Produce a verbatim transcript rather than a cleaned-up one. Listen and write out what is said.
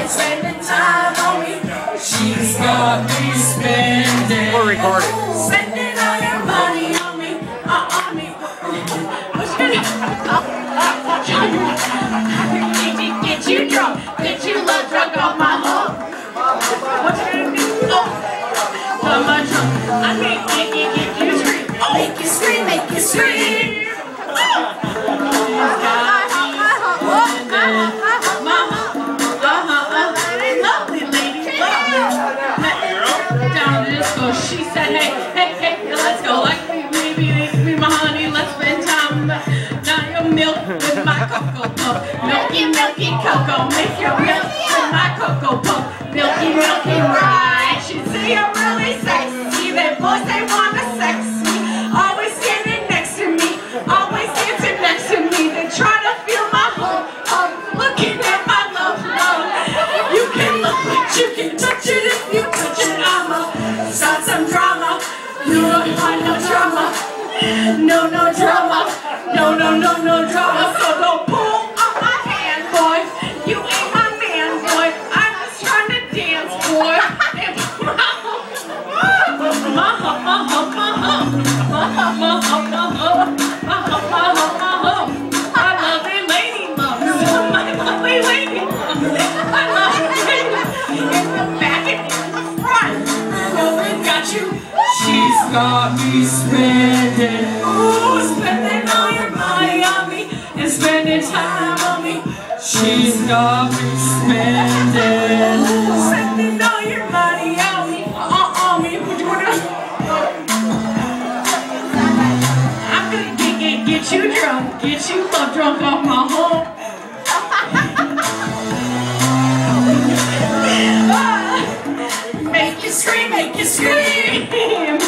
spending time on me. She's got me spending. We're recording. Spending all your money on me, uh, on me. Get you drunk, get you love drunk off my hook. What you gonna do? Oh, on my trunk. I can't make it, get you scream. Oh, make you scream, make you scream. She said, hey, hey, hey, let's go, like me, me, me, me, my honey, let's spend time. Now your milk with my cocoa puff. Milky, milky cocoa, make your milk with my cocoa puff. Milky, milky ride. She say I'm really sexy. They boys, they wanna sex me. Always standing next to me. Always dancing next to me. They try to feel my home. Um, looking at my love, love. You can look, but you can touch it if you touch it. I'ma start some drama. You don't want no drama. No, no drama. No, no, no, no drama. So don't pull on my hand, boy. You ain't my man, boy. I'm just trying to dance, boy. I love it, lady loves. My lovely lady loves. I love it in the back and in the front. No one got you. She's got me spending. Ooh, spending all your money on me and spending time on me. She's got me spending. Spending all your money on me. Uh, on me. What you wanna do? I'm gonna get, get, get you drunk. Get you love drunk off my home. Make you scream, make you scream.